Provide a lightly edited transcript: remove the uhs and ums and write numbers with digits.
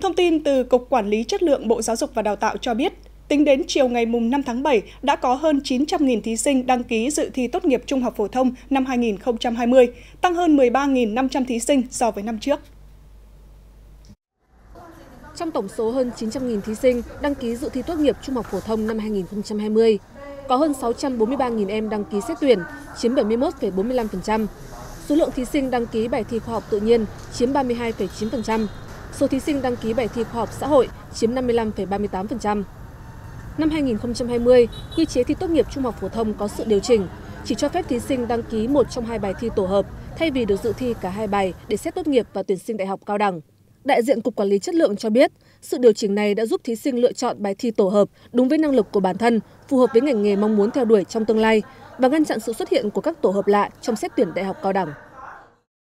Thông tin từ Cục Quản lý Chất lượng Bộ Giáo dục và Đào tạo cho biết, tính đến chiều ngày 5 tháng 7 đã có hơn 900.000 thí sinh đăng ký dự thi tốt nghiệp trung học phổ thông năm 2020, tăng hơn 13.500 thí sinh so với năm trước. Trong tổng số hơn 900.000 thí sinh đăng ký dự thi tốt nghiệp trung học phổ thông năm 2020, có hơn 643.000 em đăng ký xét tuyển, chiếm 71,45%. Số lượng thí sinh đăng ký bài thi khoa học tự nhiên chiếm 32,9%. Số thí sinh đăng ký bài thi khoa học xã hội chiếm 55,38%. Năm 2020, quy chế thi tốt nghiệp trung học phổ thông có sự điều chỉnh, chỉ cho phép thí sinh đăng ký một trong hai bài thi tổ hợp thay vì được dự thi cả hai bài để xét tốt nghiệp và tuyển sinh đại học cao đẳng. Đại diện Cục Quản lý Chất lượng cho biết, sự điều chỉnh này đã giúp thí sinh lựa chọn bài thi tổ hợp đúng với năng lực của bản thân, phù hợp với ngành nghề mong muốn theo đuổi trong tương lai và ngăn chặn sự xuất hiện của các tổ hợp lạ trong xét tuyển đại học cao đẳng.